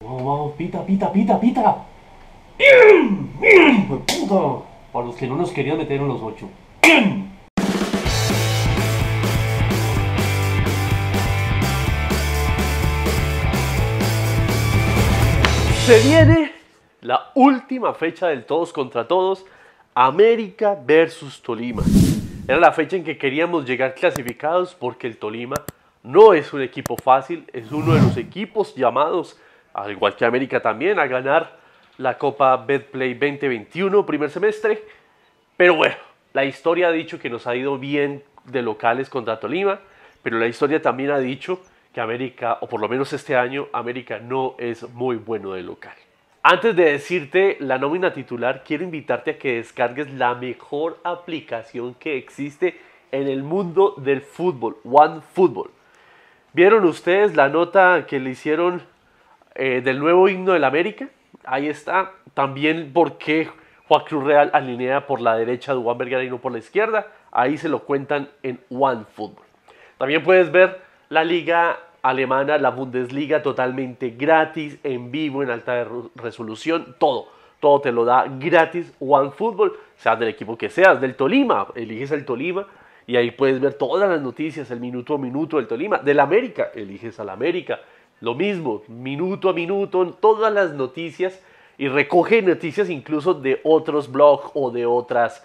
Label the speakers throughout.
Speaker 1: Vamos, vamos, pita, pita, pita, pita. ¡Bien! ¡Bien, hijo de puta! Para los que no nos querían meter en los 8. ¡Bien! Se viene la última fecha del todos contra todos, América versus Tolima. Era la fecha en que queríamos llegar clasificados porque el Tolima no es un equipo fácil, es uno de los equipos llamados, al igual que América también, a ganar la Copa Betplay 2021 primer semestre. Pero bueno, la historia ha dicho que nos ha ido bien de locales contra Tolima, pero la historia también ha dicho que América, o por lo menos este año, América no es muy bueno de local. Antes de decirte la nómina titular, quiero invitarte a que descargues la mejor aplicación que existe en el mundo del fútbol, OneFootball. ¿Vieron ustedes la nota que le hicieron del nuevo himno del América? Ahí está. También por qué Juan Cruz Real alinea por la derecha a Duván Vergara y no por la izquierda. Ahí se lo cuentan en OneFootball. También puedes ver la liga alemana, la Bundesliga, totalmente gratis, en vivo, en alta resolución, todo te lo da gratis OneFootball, seas del equipo que seas, del Tolima, eliges el Tolima y ahí puedes ver todas las noticias, el minuto a minuto del Tolima, del América, eliges al América, lo mismo, minuto a minuto, todas las noticias y recoge noticias incluso de otros blogs o de otras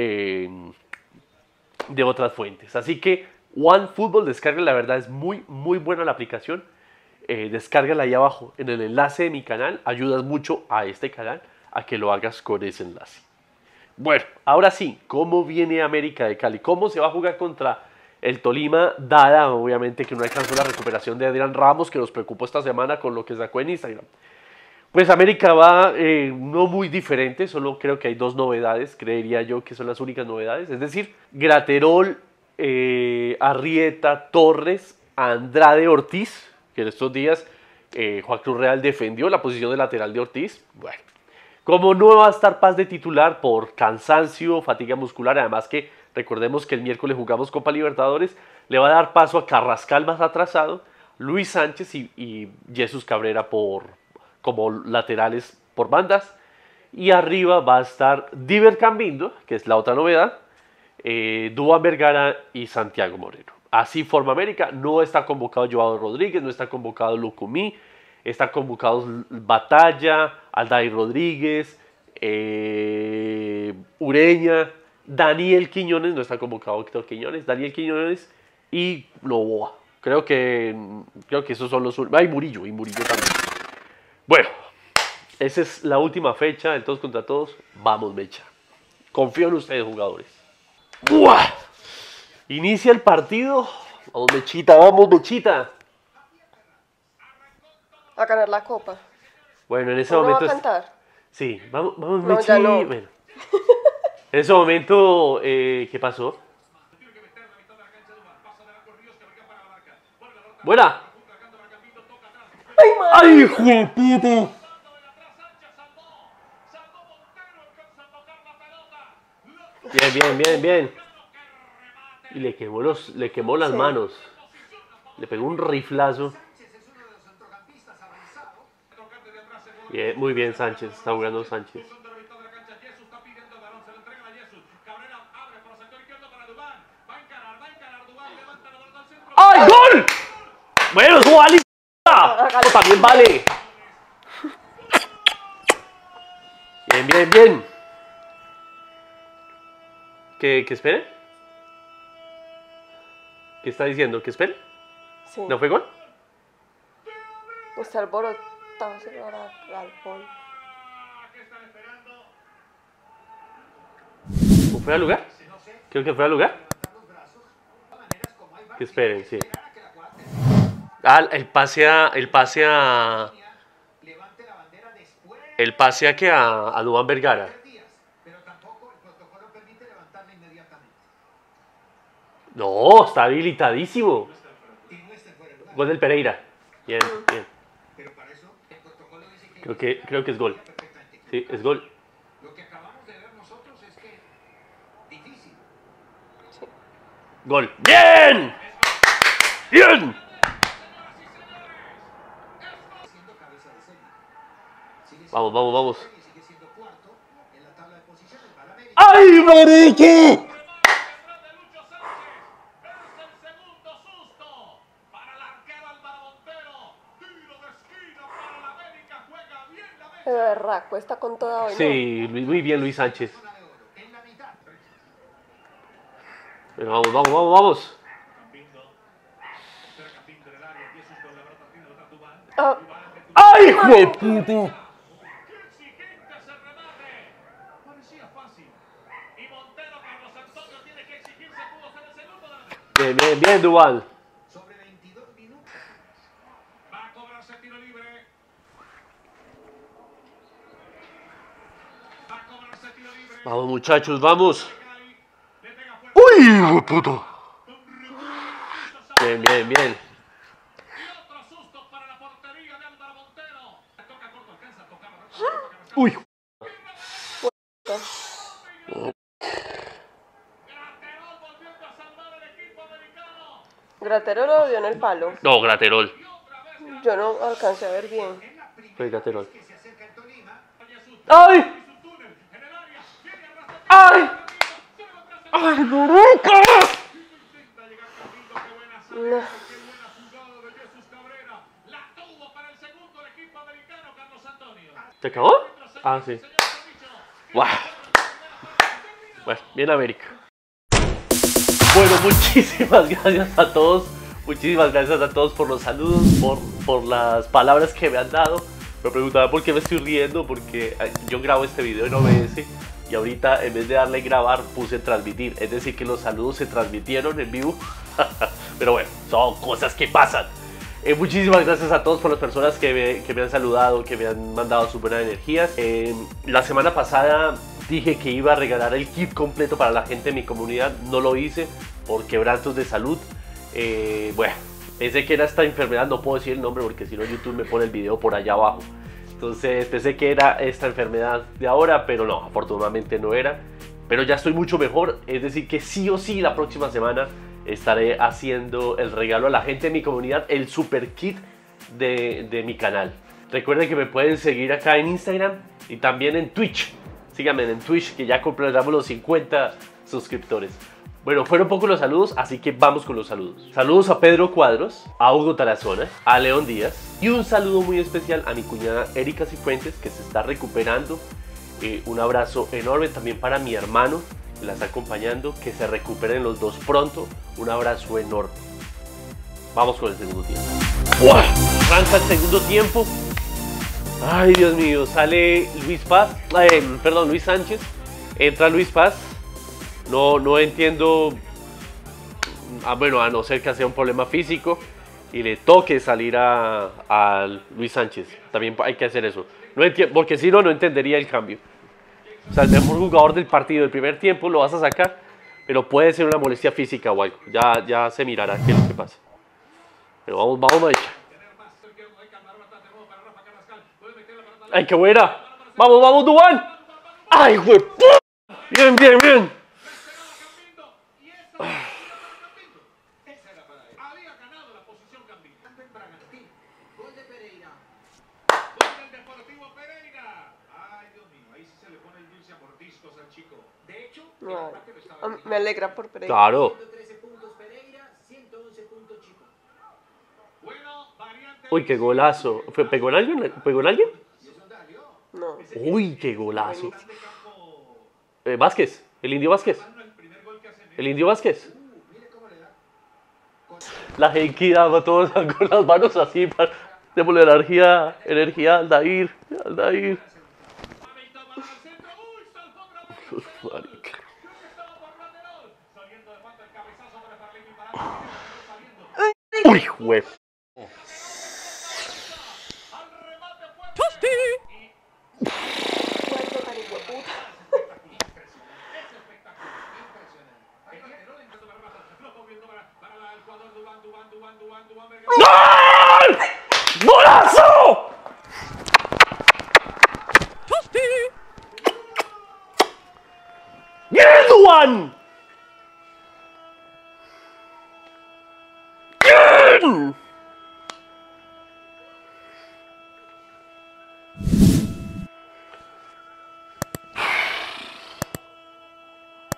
Speaker 1: fuentes, así que OneFootball, descarga, la verdad es muy buena la aplicación. Descárgala ahí abajo en el enlace de mi canal. Ayudas mucho a este canal a que lo hagas con ese enlace. Bueno, ahora sí, ¿cómo viene América de Cali? ¿Cómo se va a jugar contra el Tolima? Dada, obviamente, que no alcanzó la recuperación de Adrián Ramos, que nos preocupó esta semana con lo que sacó en Instagram. Pues América va no muy diferente, solo creo que hay dos novedades, creería yo que son las únicas novedades. Es decir, Graterol, Arrieta, Torres, Andrade, Ortiz, que en estos días Juan Cruz Real defendió la posición de lateral de Ortiz. Bueno, como no va a estar Paz de titular por cansancio, fatiga muscular, además que recordemos que el miércoles jugamos Copa Libertadores, le va a dar paso a Carrascal más atrasado, Luis Sánchez y Jesús Cabrera como laterales por bandas, y arriba va a estar Diver Cambindo, que es la otra novedad, Duván Vergara y Santiago Moreno. Así forma América. No está convocado Joao Rodríguez, no está convocado Lucumí, están convocados Batalla, Aldair Rodríguez, Ureña, Daniel Quiñones, no está convocado Héctor Quiñones, Daniel Quiñones y Novoa. Creo que esos son los últimos. Murillo también. Bueno, esa es la última fecha del todos contra todos. Vamos, Mecha. Confío en ustedes, jugadores. ¡Buah! Inicia el partido. Vamos, Mechita, vamos, Mechita.
Speaker 2: A ganar la copa.
Speaker 1: Bueno, en ese
Speaker 2: ¿No
Speaker 1: momento.
Speaker 2: va a cantar?
Speaker 1: Sí, vamos,
Speaker 2: No,
Speaker 1: Mechita.
Speaker 2: ya no.
Speaker 1: Bueno. En ese momento, ¿qué pasó? Buena.
Speaker 2: ¡Ay, madre!
Speaker 1: ¡Ay, hijo de puta! Bien. Y le quemó las manos. Le pegó un riflazo. Bien, muy bien Sánchez, está jugando Sánchez. ¡Ay, gol! Bueno, eso vale. También vale. Bien. ¿Que espere? ¿Qué está diciendo? ¿Que espere?
Speaker 2: Sí.
Speaker 1: ¿No fue gol?
Speaker 2: Está alborotado al gol.
Speaker 1: ¿O fue al lugar? Creo que fue al lugar. Que esperen, sí. Ah, el pase a Duván Vergara. No, está habilitadísimo. Gol del Pereira. Bien. Creo que es gol. Sí, es gol. Gol. ¡Bien! Vamos, vamos, vamos. ¡Ay, marique!
Speaker 2: Pero berraco, está con toda hoy, ¿no?
Speaker 1: Sí, muy bien Luis Sánchez. Pero vamos, vamos, vamos, vamos.
Speaker 2: Ah,
Speaker 1: ¡Ay, hijo de puta! Bien, bien, bien, Duval. Vamos, muchachos, vamos. ¡Uy, hijo de puta! Bien, bien, bien. ¡Uy!
Speaker 2: Graterol lo dio en el palo.
Speaker 1: No, Graterol.
Speaker 2: Yo no alcancé a ver bien.
Speaker 1: Fue Graterol. ¡Ay! ¡Ay! ¡Ay, marica!
Speaker 2: No.
Speaker 1: ¿Se acabó? Ah, sí. ¡Wow! Bueno, bien América. Bueno, muchísimas gracias a todos. Muchísimas gracias a todos por los saludos, por las palabras que me han dado. Me preguntaba por qué me estoy riendo, porque yo grabo este video en OBS y ahorita en vez de darle grabar puse transmitir. Es decir, que los saludos se transmitieron en vivo. Pero bueno, son cosas que pasan. Muchísimas gracias a todos por las personas que me han saludado, que me han mandado sus buenas energías. La semana pasada dije que iba a regalar el kit completo para la gente de mi comunidad. No lo hice por quebrantos de salud. Bueno, pensé que era esta enfermedad, no puedo decir el nombre porque si no YouTube me pone el video por allá abajo. Entonces pensé que era esta enfermedad de ahora, pero no, afortunadamente no era. Pero ya estoy mucho mejor, es decir que sí o sí la próxima semana estaré haciendo el regalo a la gente de mi comunidad, el super kit de mi canal. Recuerden que me pueden seguir acá en Instagram y también en Twitch. Síganme en Twitch que ya completamos los 50 suscriptores. Bueno, fueron pocos los saludos, así que vamos con los saludos. Saludos a Pedro Cuadros, a Hugo Tarazona, a León Díaz y un saludo muy especial a mi cuñada Erika Cifuentes, que se está recuperando. Un abrazo enorme también para mi hermano que la está acompañando, que se recuperen los dos pronto. Un abrazo enorme. Vamos con el segundo tiempo. ¡Wow! Arranca el segundo tiempo. Ay, Dios mío, sale Luis Paz, Luis Sánchez. Entra Luis Paz. No entiendo, bueno, a no ser que sea un problema físico y le toque salir a Luis Sánchez. También hay que hacer eso. No entiendo, porque si no, no entendería el cambio. O sea, el mejor jugador del partido del primer tiempo lo vas a sacar, pero puede ser una molestia física o algo. Ya se mirará qué es lo que pasa. Pero vamos a echar. ¡Ay, qué buena! ¡Vamos, Duván! ¡Ay, güey! ¡Bien, bien, bien!
Speaker 2: No, me alegra por Pereira.
Speaker 1: Claro. Uy, qué golazo. ¿Pegó en alguien? ¿Pegó en alguien?
Speaker 2: No.
Speaker 1: Uy, qué golazo. Vázquez, el Indio Vázquez. El Indio Vázquez. La gente daba todos con las manos así para démosle energía al Dair. Marica. Uy, güey. ¡Gol! ¡Golazo! ¡Bien, Duan! ¡Bien!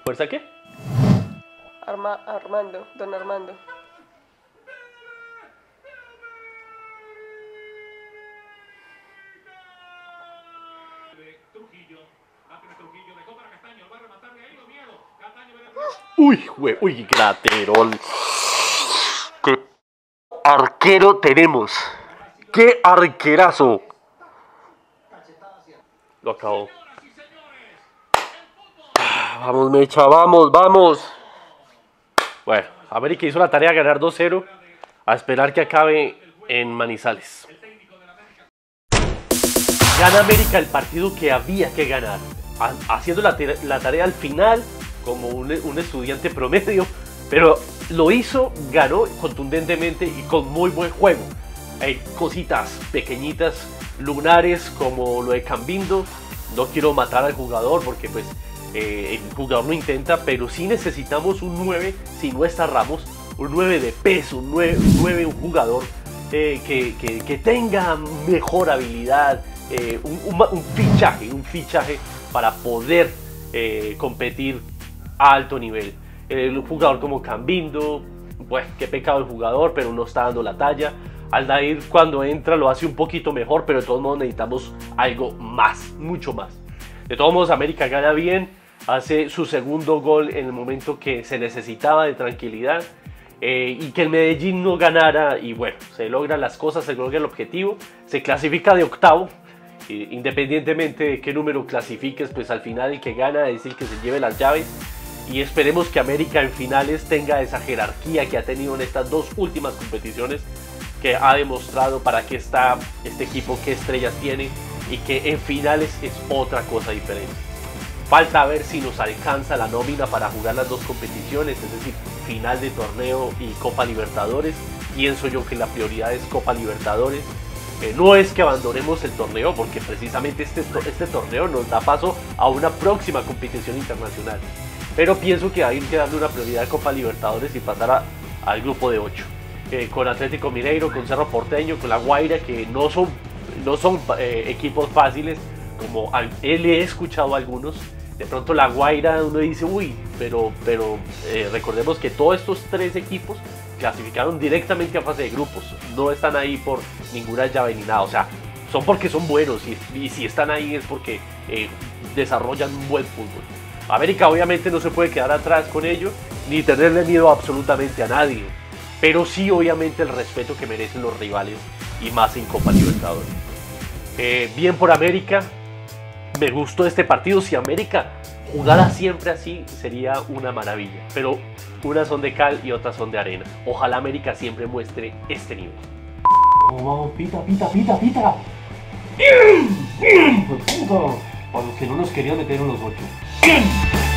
Speaker 1: ¿Fuerza qué?
Speaker 2: Armando, don Armando.
Speaker 1: Uy, Graterol. ¿Qué arquero tenemos? ¡Qué arquerazo! Lo acabó. Vamos, Mecha, vamos. Bueno, América hizo la tarea de ganar 2-0. A esperar que acabe en Manizales. Gana América el partido que había que ganar. Haciendo la tarea al final, como un estudiante promedio. Pero lo hizo, ganó contundentemente y con muy buen juego. Hay cositas pequeñitas, lunares, como lo de Cambindo. No quiero matar al jugador porque pues el jugador no intenta, pero sí necesitamos un 9, si no está Ramos, un 9 de peso, un jugador que tenga mejor habilidad, un fichaje para poder competir a alto nivel. Un jugador como Cambindo, pues qué pecado el jugador, pero no está dando la talla. Aldair cuando entra lo hace un poquito mejor, pero de todos modos necesitamos algo más, mucho más. De todos modos, América gana bien, hace su segundo gol en el momento que se necesitaba de tranquilidad, y que el Medellín no ganara, y bueno, se logran las cosas, se logra el objetivo, se clasifica de octavo, independientemente de qué número clasifiques, pues al final el que gana es el que se lleve las llaves, y esperemos que América en finales tenga esa jerarquía que ha tenido en estas dos últimas competiciones, que ha demostrado para qué está este equipo, qué estrellas tiene, y que en finales es otra cosa diferente. Falta ver si nos alcanza la nómina para jugar las dos competiciones, es decir, final de torneo y Copa Libertadores. Pienso yo que la prioridad es Copa Libertadores. No es que abandonemos el torneo, porque precisamente este torneo nos da paso a una próxima competición internacional. Pero pienso que hay que darle una prioridad a Copa Libertadores y pasar al grupo de 8. Con Atlético Mineiro, con Cerro Porteño, con La Guaira, que no son equipos fáciles, como he escuchado a algunos. De pronto La Guaira, uno dice, uy, pero recordemos que todos estos tres equipos clasificaron directamente a fase de grupos, no están ahí por ninguna llave ni nada, o sea, son porque son buenos, y si están ahí es porque desarrollan un buen fútbol. América obviamente no se puede quedar atrás con ello, ni tenerle miedo absolutamente a nadie, pero sí obviamente el respeto que merecen los rivales, y más en Copa Libertadores. Bien por América. Me gustó este partido. Si América jugara siempre así, sería una maravilla. Pero unas son de cal y otras son de arena. Ojalá América siempre muestre este nivel. Vamos, pita. Para los que no nos querían meter en los 8.